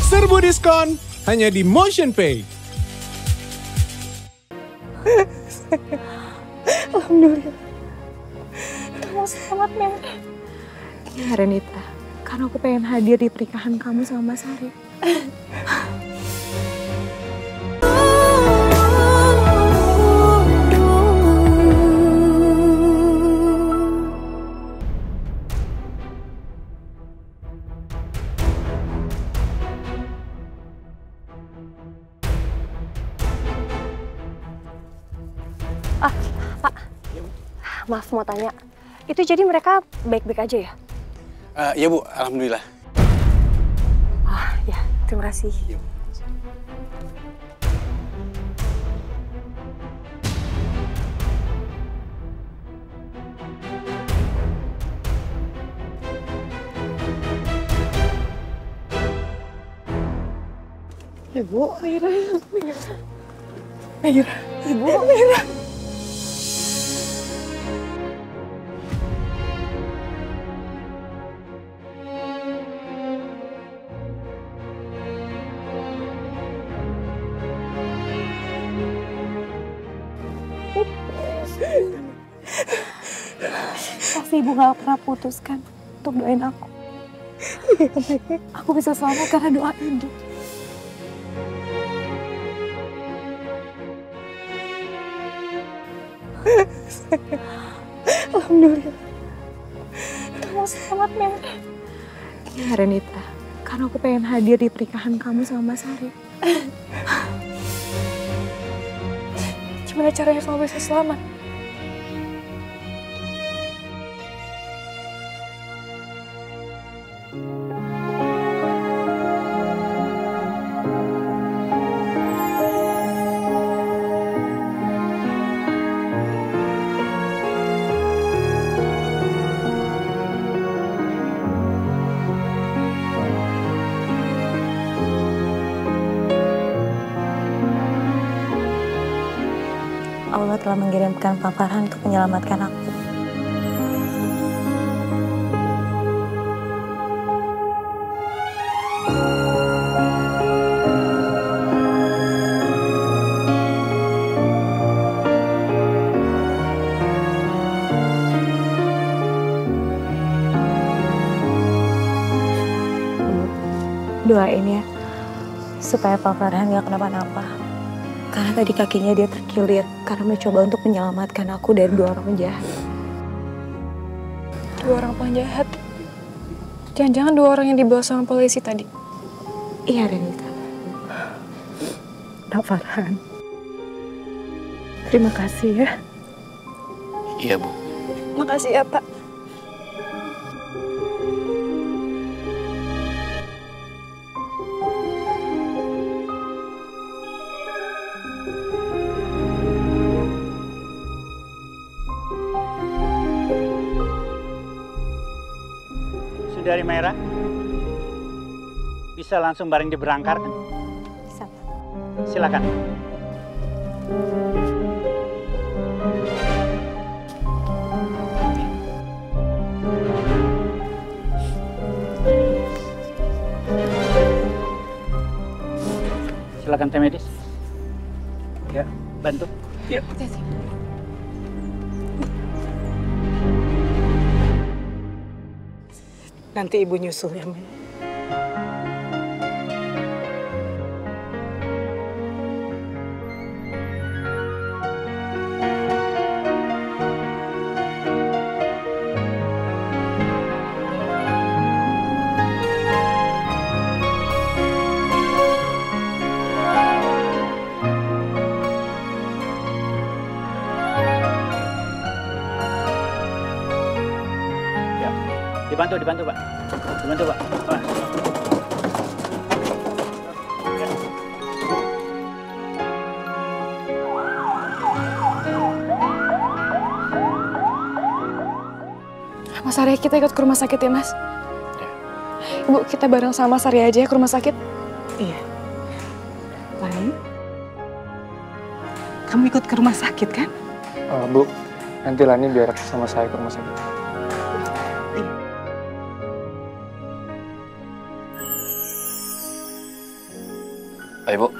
Serbu diskon hanya di Motionpay. Alhamdulillah. Kamu selamat, Mera. Ya, Renita. Karena aku pengen hadir di pernikahan kamu sama Mas Arif. Pak, maaf mau tanya, itu jadi mereka baik-baik aja ya? Ya Bu, alhamdulillah. Ya, terima kasih. Ya, Bu. Ibu, Mira. Ibu, Mira. Pasti Ibu gak pernah putuskan untuk doain aku. Aku bisa selamat karena doa Ibu. Alhamdulillah. Kamu selamat, Mera. Ya, Renita. Karena aku pengen hadir di pernikahan kamu sama Mas Arif. Gimana caranya kamu bisa selamat? Allah telah mengirimkan Pak Farhan untuk menyelamatkan aku. Doain ya, supaya Pak Farhan gak kenapa-napa. Karena tadi kakinya dia terkilir karena mencoba untuk menyelamatkan aku dari 2 orang penjahat. 2 orang penjahat? Jangan-jangan 2 orang yang dibawa sama polisi tadi? Iya, Renita. Pak Farhan. Terima kasih ya. Iya, Bu. Makasih ya, Pak. Dari Mera bisa langsung bareng diberangkar kan? Bisa. Silakan. Silakan tim medis. Ya, bantu. Yuk. Nanti Ibu nyusul ya, Mei. Dibantu, Pak. Dibantu, Pak. Wah. Mas Arya, kita ikut ke rumah sakit ya, Mas? Ya. Ibu, kita bareng sama Mas Arya aja ya ke rumah sakit? Iya. Lain. Kamu ikut ke rumah sakit kan? Bu, nanti Lani biar sama saya ke rumah sakit. Ayo, Bu.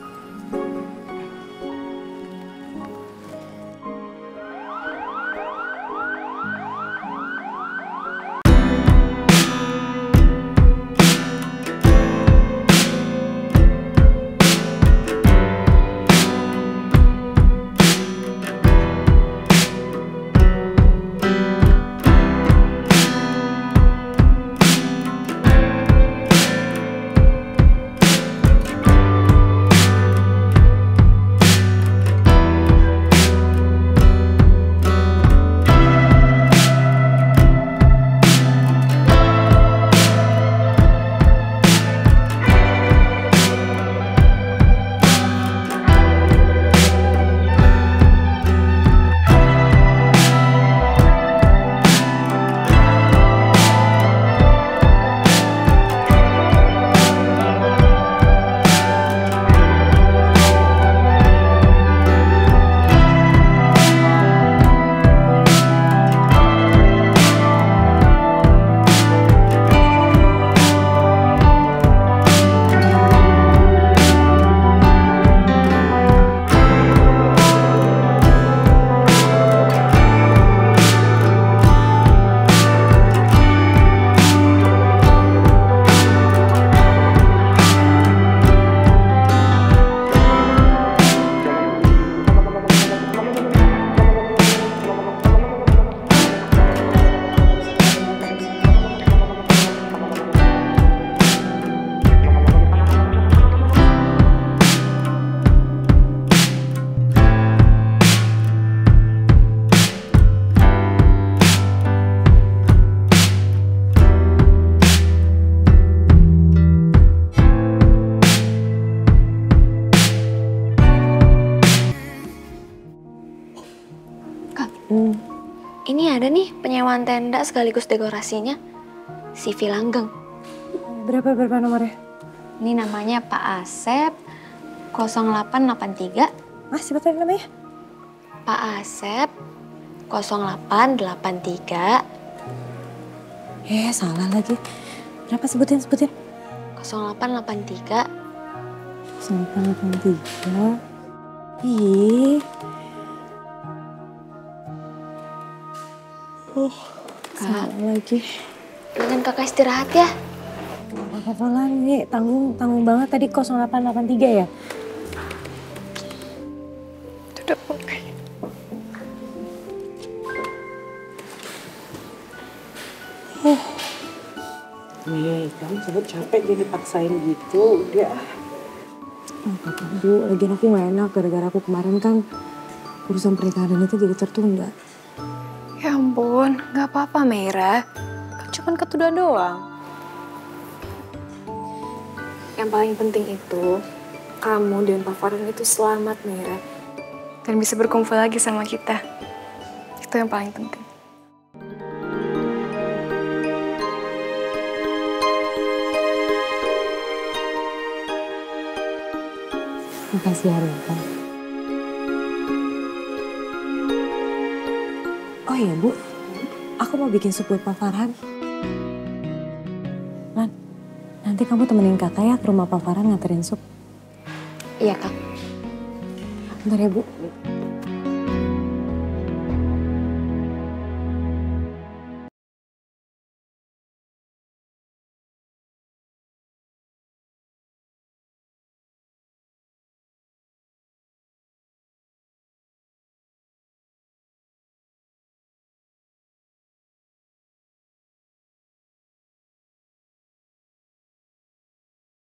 Ini ada nih penyewaan tenda sekaligus dekorasinya. CV Langgeng. Berapa nomornya? Ini namanya Pak Asep 0883. Siapa tadi namanya? Pak Asep 0883. Salah lagi. Berapa sebutin? 0883. 0883. Ih. Salah lagi. Dengan kakak istirahat ya. Apa-apa lah, ini tanggung banget tadi 0883 ya? Duduk. Nih, kamu sebut capek jadi paksain gitu, udah. Apa-apa, Bu. Lagian aku gak enak gara-gara aku kemarin kan urusan pernikahan itu jadi tertunda. Ya ampun, gak apa-apa Meira. Kan cuma ketunda doang. Yang paling penting itu, kamu dan Pak Farhan itu selamat, Meira. Dan bisa berkumpul lagi sama kita. Itu yang paling penting. Makasih ya, Rita. Oh iya, Bu. Aku mau bikin sup buat Pak Farhan. Lan, nanti kamu temenin kakak ya ke rumah Pak Farhan nganterin sup. Iya, Kak. Bentar ya, Bu.